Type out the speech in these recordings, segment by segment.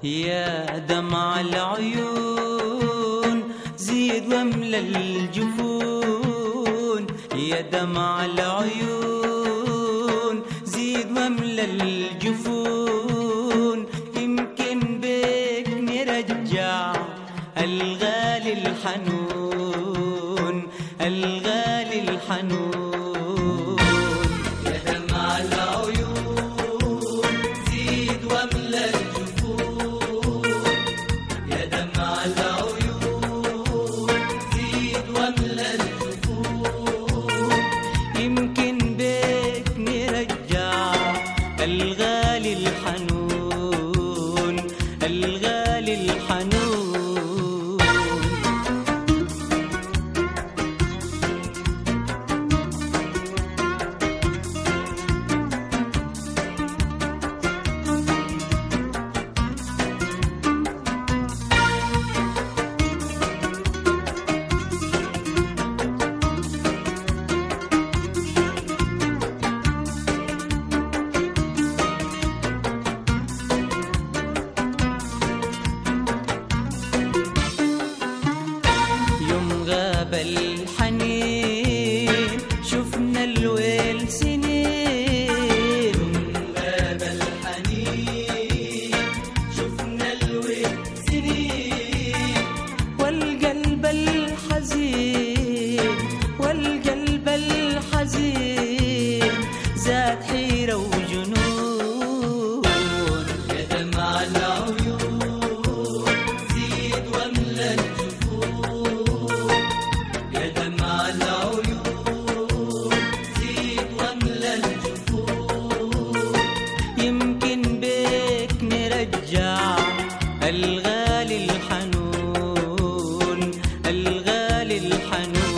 يا دمع العيون زيد واملى الجفون، يا دمع العيون زيد واملى الجفون، يمكن بك نرجع الغالي الحنون، الغالي الحنون. الغالي الحنون، الغالي الحنون. الحنين شفنا الويل سنين، غاب الحنين شفنا الويل سنين، والقلب الحزين والقلب الحزين زاد حيرة وجنون. يا دمع العيون زيد واملى الجفون، يا دمع العيون زيد واملى الجفون، يمكن بك نرجع الغالي الحنون، الغالي الحنون.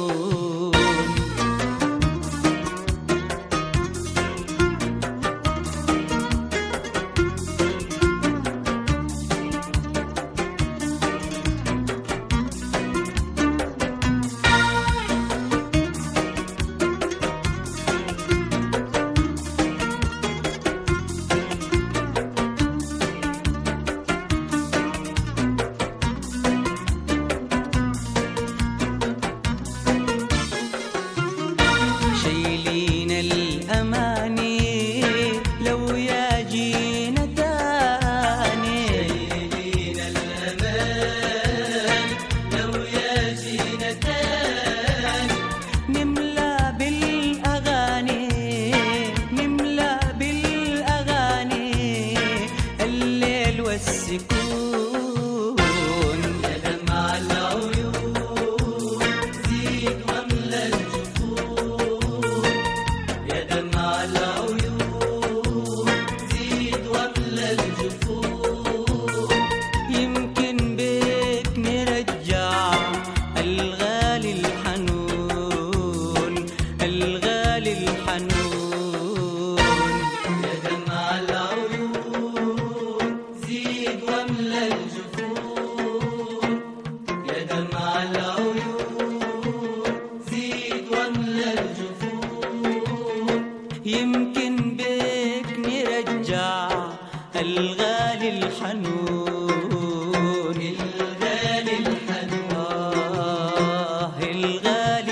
شايلين الأماني لو يجينا تاني، شايلين الأماني لو يجينا تاني، نملى بالأغاني نملى بالأغاني الليل والسكون. يا دمع العيون زيد واملى الجفون، يا دمع العيون زيد واملى الجفون، يمكن بك نرجع الغالي الحنون، الغالي الحنون. يا دمع العيون زيد واملى الجفون، يا دمع العيون زيد واملى الجفون، يمكن بك نرجع الغالي الحنون، الغالي الحنون، الغالي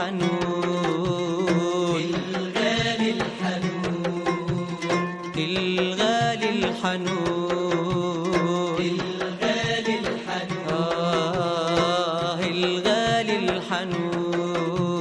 الحنون، الغالي الحنون، الغالي الحنون، الغالي الحنون، الغالي الحنون.